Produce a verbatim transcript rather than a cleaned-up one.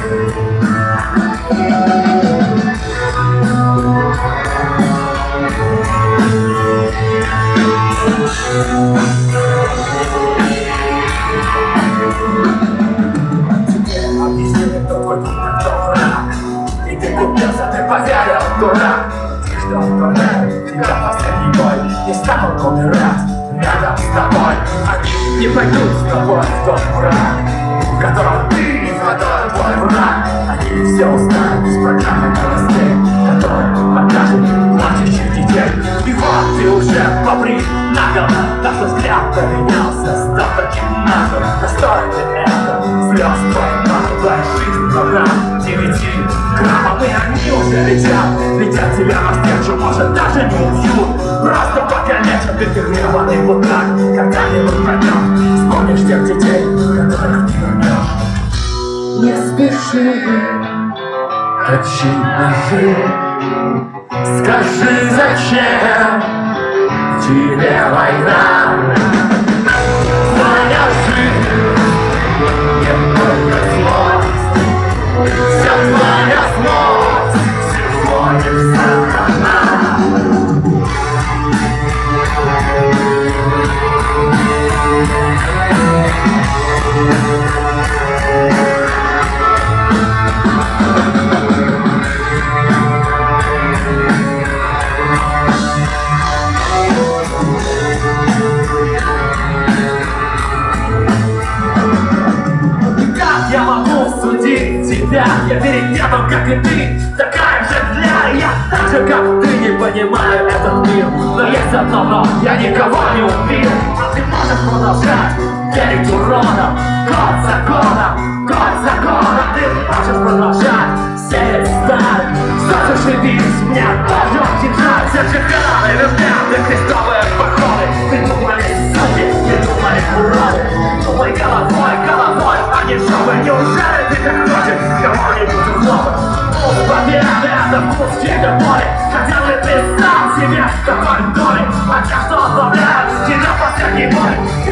Дурак, ты что отправляет тебя последний бой. Не станут умирать рядом с тобой. Они не пойдут с тобой в тот мрак, в котором ты, в котором твой враг. Они все узнают из программы новостей, которая покажет плачущих детей. И вот ты уже побрит наголо, так что взгляд поменялся, стал таким наглым. Достоин ли это слез твоих мам, твоя жизнь программ девяти граммов, и они уже летят, летят тебя на встречу, может даже не убьют, просто покалечат. Ты фирмированный вот так, когда-нибудь пройдешь, вспомнишь тех детей, которых ты вернешь. Не спеши, точи ножи, скажи, зачем тебе война? Твоя жизнь не только злость, вся твоя злость всего лишь сатана. Я могу судить тебя, я перед небом, как и ты, такая же для я, так же, как ты, не понимаю этот мир. Но есть одно но, я никого не убил. А ты можешь продолжать верить уроном, код закона, код закона. Ты можешь продолжать сеять сталь, что же живись, мне тоже очень жаль. Зажиганы, ребята, крестовые походы, придумали суки, придумали уроды. Думай головой, головой, а не шубы. Неужели ты так хочешь кого-нибудь ухлопать? Вкус победы, это вкус чьей-то боли. Хотел бы ты сам себе такой доли, а те, что оставляют тебя последней боли.